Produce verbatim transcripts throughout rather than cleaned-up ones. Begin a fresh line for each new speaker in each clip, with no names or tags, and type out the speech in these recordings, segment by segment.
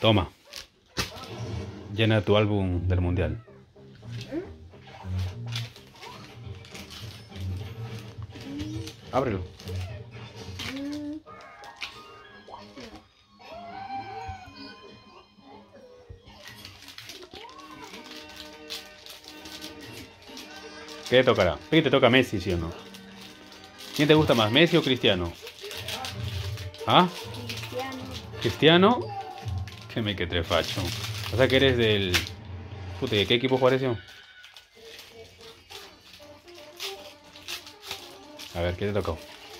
Toma. Llena tu álbum del mundial. Ábrelo. ¿Qué te tocará? ¿Qué te toca Messi, sí o no? ¿Quién te gusta más, Messi o Cristiano? ¿Ah?
Cristiano.
¿Cristiano? Que me que te facho. O sea que eres del... Puta, ¿de qué equipo pareció? A ver, ¿qué te tocó?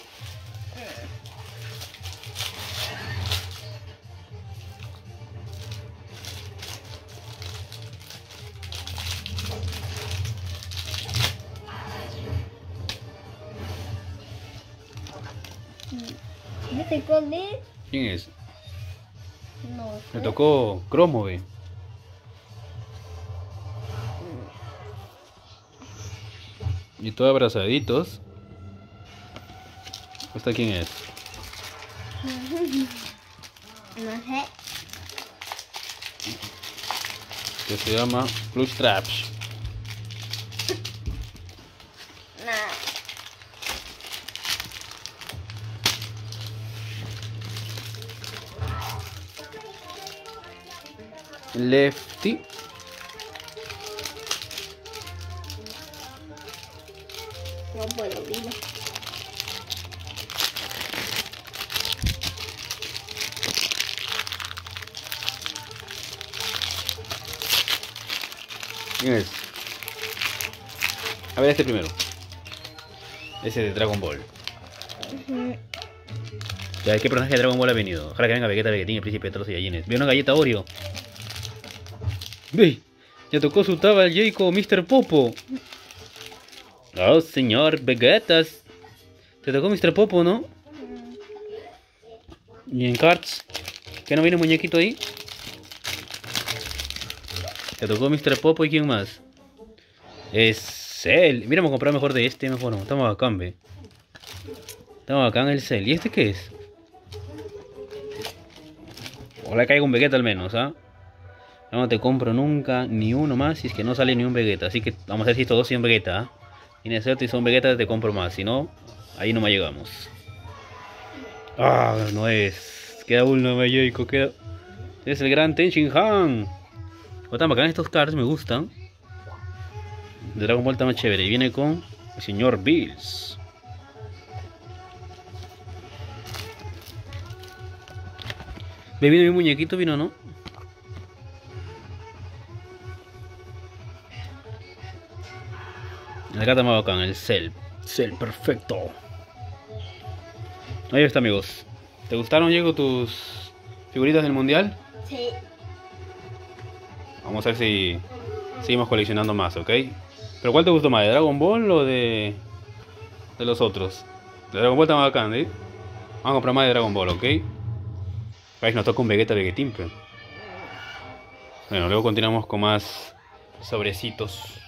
¿Me tocó de?
¿Quién es?
No sé.
Me tocó Cromo, ve. Y todos abrazaditos. ¿Esta quién es?
No sé.
Que se llama Plush Traps.
Nah.
Lefty.
No puedo, dime.
¿Quién es? A ver este primero. Ese de Dragon Ball.
Uh-huh.
Ya, ¿qué personaje de Dragon Ball ha venido? Ojalá que venga Vegeta, Vegetín, el príncipe de todos los Saiyajines. Ve una galleta Oreo. Ve, ya tocó su taba el Jacob mister Popo. Oh, señor Vegetas. Te tocó mister Popo, ¿no? Y en Cards. ¿Qué no viene muñequito ahí? Te tocó mister Popo y ¿quién más? Es él. Mira, vamos a comprar mejor de este, mejor no. Estamos bacán, ve. Estamos bacán el Cell. ¿Y este qué es? Ojalá caiga un Vegeta al menos, ¿ah? ¿eh? No te compro nunca ni uno más si es que no sale ni un Vegeta. Así que vamos a ver si estos dos son Vegeta, ¿ah? ¿eh? Y necesito si son Vegeta te compro más. Si no, ahí no me llegamos. Ah, no es. Queda uno, Mayuiko, queda... Es el gran Ten Shin Han. Están bacán estos cards, me gustan. De Dragon Ball está más chévere. Y viene con el señor Bills. ¿Me vino mi muñequito? ¿Vino no? Acá está más bacán, el Cell. Cell perfecto. Ahí está, amigos. ¿Te gustaron, Diego, tus figuritas del mundial?
Sí.
Vamos a ver si seguimos coleccionando más, ¿ok? ¿Pero cuál te gustó más? ¿De Dragon Ball o de, de los otros? De Dragon Ball está más bacán, ¿eh? Vamos a comprar más de Dragon Ball, ¿ok? Guys, nos toca un Vegeta Vegetín, pero... Bueno, luego continuamos con más sobrecitos.